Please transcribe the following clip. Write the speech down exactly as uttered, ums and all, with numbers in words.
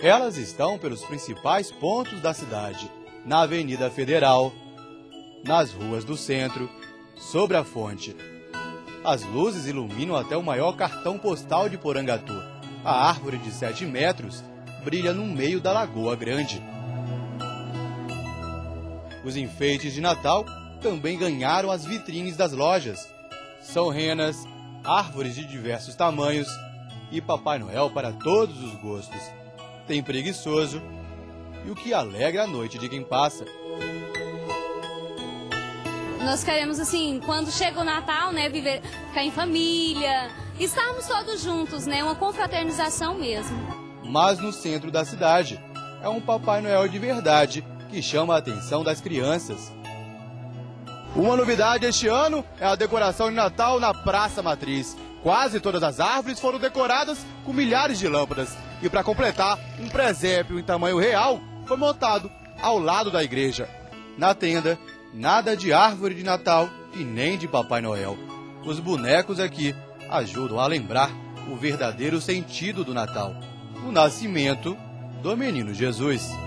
Elas estão pelos principais pontos da cidade, na Avenida Federal, nas ruas do centro, sobre a fonte. As luzes iluminam até o maior cartão postal de Porangatu. A árvore de sete metros brilha no meio da Lagoa Grande. Os enfeites de Natal também ganharam as vitrines das lojas. São renas, árvores de diversos tamanhos e Papai Noel para todos os gostos. Tem preguiçoso e o que alegra a noite de quem passa. Nós queremos, assim, quando chega o Natal, né, viver, ficar em família, estarmos todos juntos, né, uma confraternização mesmo. Mas no centro da cidade, é um Papai Noel de verdade que chama a atenção das crianças. Uma novidade este ano é a decoração de Natal na Praça Matriz. Quase todas as árvores foram decoradas com milhares de lâmpadas. E para completar, um presépio em tamanho real foi montado ao lado da igreja. Na tenda, nada de árvore de Natal e nem de Papai Noel. Os bonecos aqui ajudam a lembrar o verdadeiro sentido do Natal, o nascimento do menino Jesus.